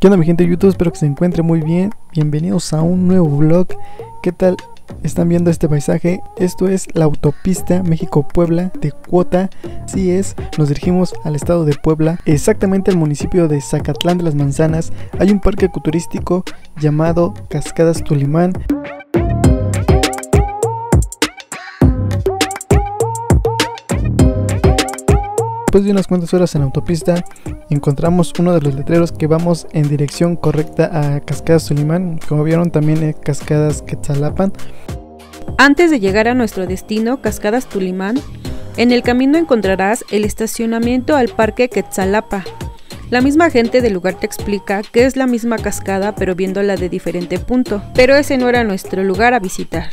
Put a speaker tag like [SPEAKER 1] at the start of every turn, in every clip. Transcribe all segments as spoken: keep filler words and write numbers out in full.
[SPEAKER 1] ¿Qué onda mi gente de YouTube? Espero que se encuentre muy bien. Bienvenidos a un nuevo vlog. ¿Qué tal están viendo este paisaje? Esto es la autopista México-Puebla de Cuota. Así es, nos dirigimos al estado de Puebla, exactamente al municipio de Zacatlán de las Manzanas. Hay un parque ecoturístico llamado Cascadas Tulimán. Después de unas cuantas horas en la autopista, encontramos uno de los letreros que vamos en dirección correcta a Cascadas Tulimán. Como vieron, también en Cascadas Quetzalapan.
[SPEAKER 2] Antes de llegar a nuestro destino, Cascadas Tulimán, en el camino encontrarás el estacionamiento al Parque Quetzalapa. La misma gente del lugar te explica que es la misma cascada pero viéndola de diferente punto, pero ese no era nuestro lugar a visitar.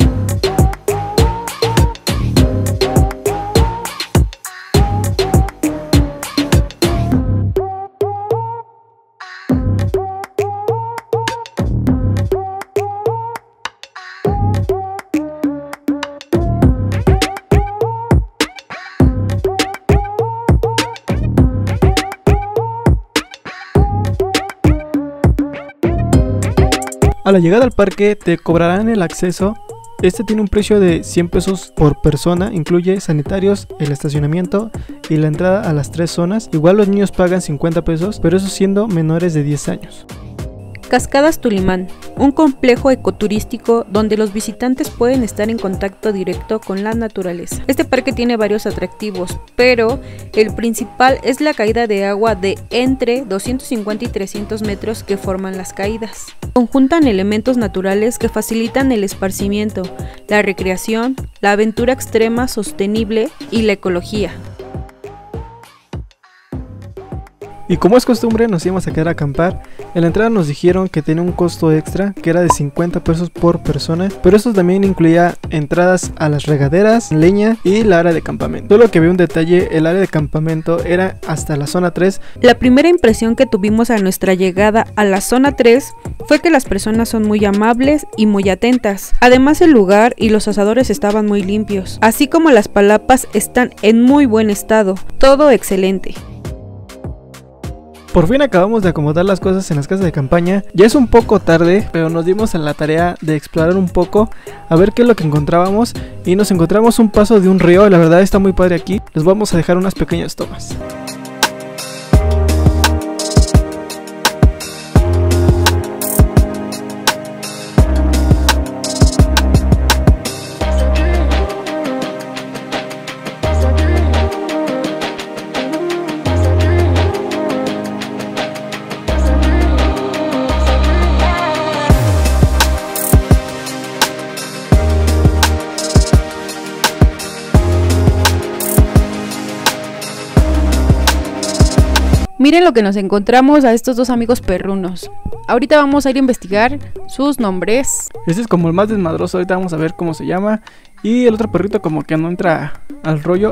[SPEAKER 1] A la llegada al parque te cobrarán el acceso. Este tiene un precio de cien pesos por persona, incluye sanitarios, el estacionamiento y la entrada a las tres zonas. Igual los niños pagan cincuenta pesos, pero eso siendo menores de diez años.
[SPEAKER 2] Cascadas Tulimán, un complejo ecoturístico donde los visitantes pueden estar en contacto directo con la naturaleza. Este parque tiene varios atractivos, pero el principal es la caída de agua de entre doscientos cincuenta y trescientos metros que forman las caídas. Conjuntan elementos naturales que facilitan el esparcimiento, la recreación, la aventura extrema sostenible y la ecología.
[SPEAKER 1] Y como es costumbre, nos íbamos a quedar a acampar. En la entrada nos dijeron que tenía un costo extra, que era de cincuenta pesos por persona, pero esto también incluía entradas a las regaderas, leña y la área de campamento. Solo que había un detalle, el área de campamento era hasta la zona tres.
[SPEAKER 2] La primera impresión que tuvimos a nuestra llegada a la zona tres fue que las personas son muy amables y muy atentas. Además, el lugar y los asadores estaban muy limpios, así como las palapas están en muy buen estado. Todo excelente.
[SPEAKER 1] Por fin acabamos de acomodar las cosas en las casas de campaña. Ya es un poco tarde, pero nos dimos a la tarea de explorar un poco, a ver qué es lo que encontrábamos. Y nos encontramos un paso de un río, la verdad está muy padre aquí. Les vamos a dejar unas pequeñas tomas.
[SPEAKER 2] Miren lo que nos encontramos a estos dos amigos perrunos. Ahorita vamos a ir a investigar sus nombres.
[SPEAKER 1] Este es como el más desmadroso, ahorita vamos a ver cómo se llama. Y el otro perrito como que no entra al rollo.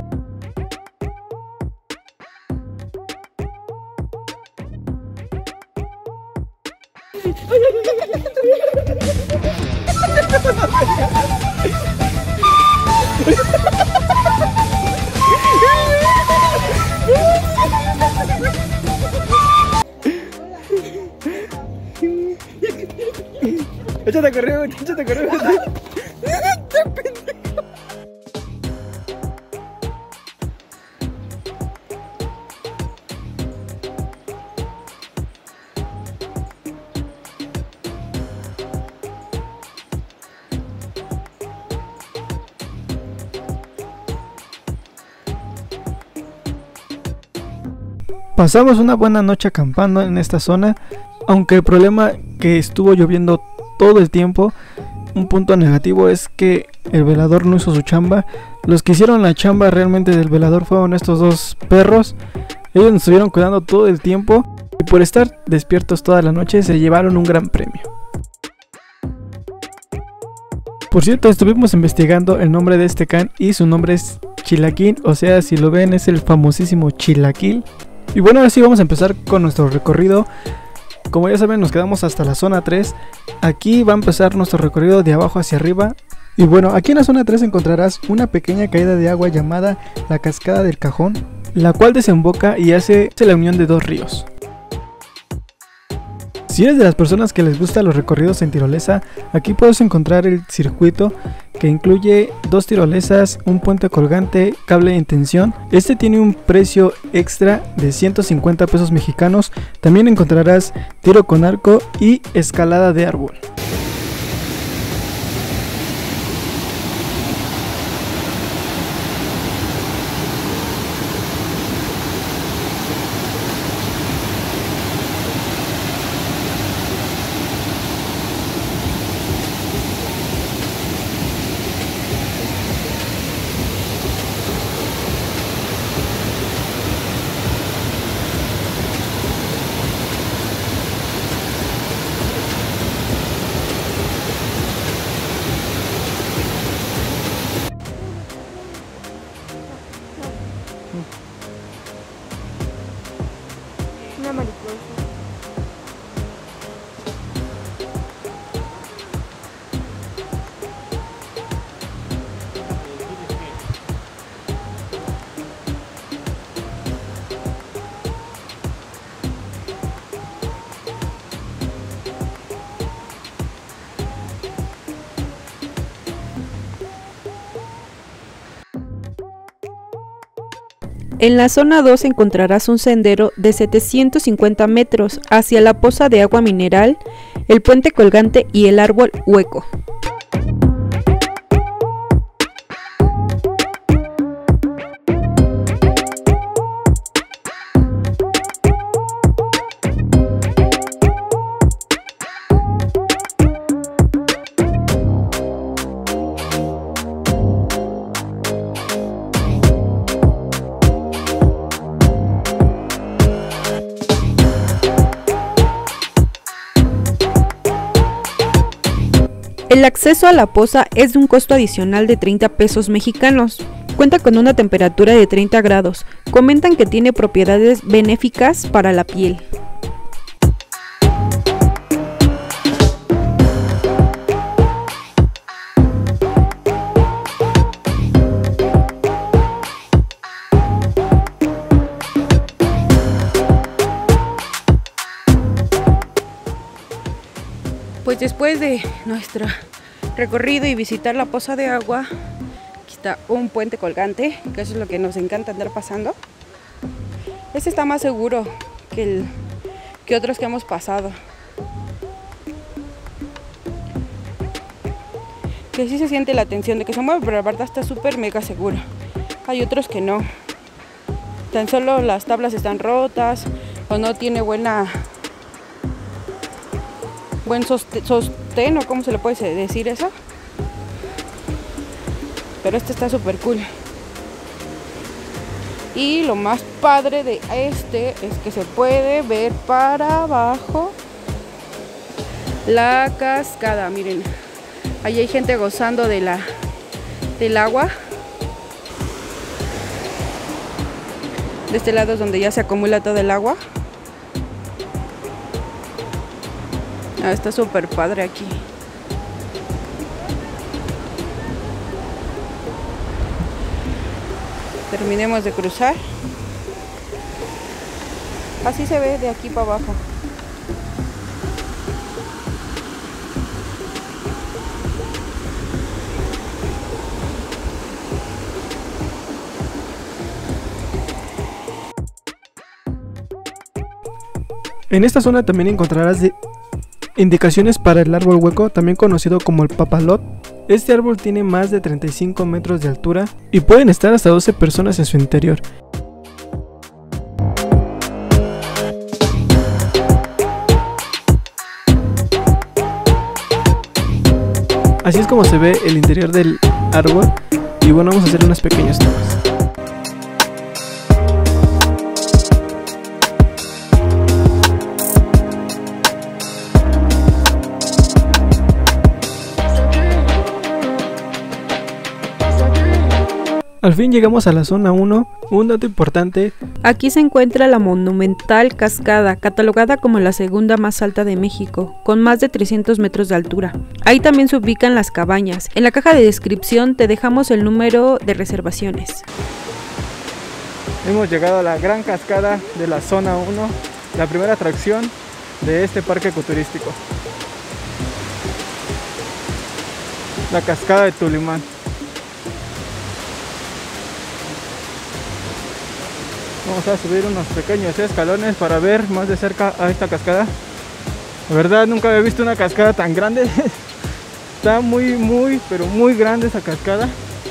[SPEAKER 1] Échate a correr, échate a correr. Pasamos una buena noche acampando en esta zona, aunque el problema que estuvo lloviendo todo el tiempo. Un punto negativo es que el velador no hizo su chamba. Los que hicieron la chamba realmente del velador fueron estos dos perros. Ellos nos estuvieron cuidando todo el tiempo y por estar despiertos toda la noche se llevaron un gran premio. Por cierto, estuvimos investigando el nombre de este can y su nombre es Chilaquil, o sea, si lo ven es el famosísimo Chilaquil. Y bueno, ahora sí vamos a empezar con nuestro recorrido. Como ya saben, nos quedamos hasta la zona tres. Aquí va a empezar nuestro recorrido de abajo hacia arriba. Y bueno, aquí en la zona tres encontrarás una pequeña caída de agua llamada la Cascada del Cajón, la cual desemboca y hace la unión de dos ríos. Si eres de las personas que les gustan los recorridos en tirolesa, aquí puedes encontrar el circuito que incluye dos tirolesas, un puente colgante, cable en tensión. Este tiene un precio extra de ciento cincuenta pesos mexicanos. También encontrarás tiro con arco y escalada de árbol.
[SPEAKER 2] Una mariposa. En la zona dos encontrarás un sendero de setecientos cincuenta metros hacia la poza de agua mineral, el puente colgante y el árbol hueco. El acceso a la poza es de un costo adicional de treinta pesos mexicanos. Cuenta con una temperatura de treinta grados. Comentan que tiene propiedades benéficas para la piel. Pues después de nuestro recorrido y visitar la poza de agua, aquí está un puente colgante, que eso es lo que nos encanta andar pasando. Este está más seguro que, el, que otros que hemos pasado. Que sí se siente la tensión de que se mueve, pero la verdad está súper mega seguro. Hay otros que no. Tan solo las tablas están rotas o no tiene buena... buen sostén, o cómo se le puede decir eso, pero este está súper cool. Y lo más padre de este es que se puede ver para abajo la cascada. Miren, ahí hay gente gozando de la del agua. De este lado es donde ya se acumula todo el agua. Ah, está súper padre aquí. Terminemos de cruzar. Así se ve de aquí para abajo.
[SPEAKER 1] En esta zona también encontrarás de indicaciones para el árbol hueco, también conocido como el papalot. Este árbol tiene más de treinta y cinco metros de altura y pueden estar hasta doce personas en su interior. Así es como se ve el interior del árbol y bueno, vamos a hacer unas pequeñas tomas. Al fin llegamos a la zona uno, un dato importante.
[SPEAKER 2] Aquí se encuentra la monumental cascada, catalogada como la segunda más alta de México, con más de trescientos metros de altura. Ahí también se ubican las cabañas. En la caja de descripción te dejamos el número de reservaciones.
[SPEAKER 1] Hemos llegado a la gran cascada de la zona uno, la primera atracción. de este parque ecoturístico. La cascada de Tulimán. Vamos a subir unos pequeños escalones para ver más de cerca a esta cascada. La verdad nunca había visto una cascada tan grande. Está muy, muy, pero muy grande esa cascada.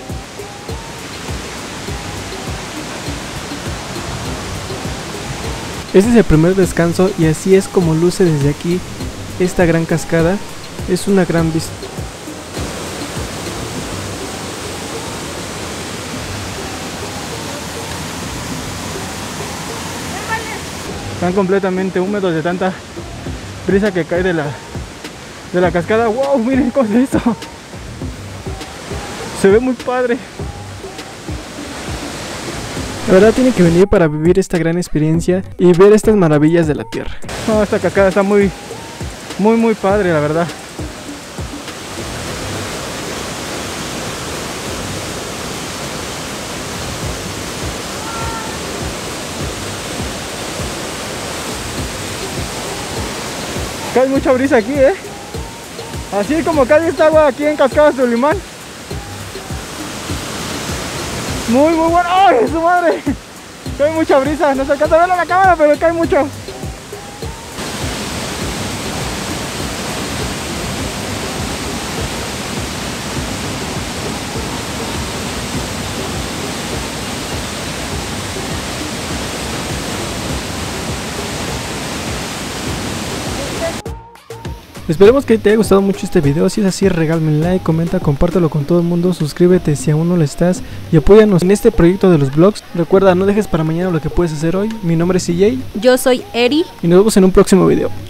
[SPEAKER 1] Este es el primer descanso y así es como luce desde aquí esta gran cascada. Es una gran vista. Están completamente húmedos de tanta brisa que cae de la, de la cascada. ¡Wow! Miren cómo es eso. Se ve muy padre. La verdad tiene que venir para vivir esta gran experiencia y ver estas maravillas de la tierra. No, esta cascada está muy, muy, muy padre, la verdad. Cae mucha brisa aquí, ¿eh? Así como cae esta agua aquí en Cascadas de Tulimán. Muy, muy bueno. ¡Ay, su madre! Cae mucha brisa. No se alcanza a verlo en la cámara, pero cae mucho. Esperemos que te haya gustado mucho este video. Si es así, regálame un like, comenta, compártelo con todo el mundo, suscríbete si aún no lo estás y apóyanos en este proyecto de los vlogs. Recuerda, no dejes para mañana lo que puedes hacer hoy. Mi nombre es C J.
[SPEAKER 2] Yo soy Eri.
[SPEAKER 1] Y nos vemos en un próximo video.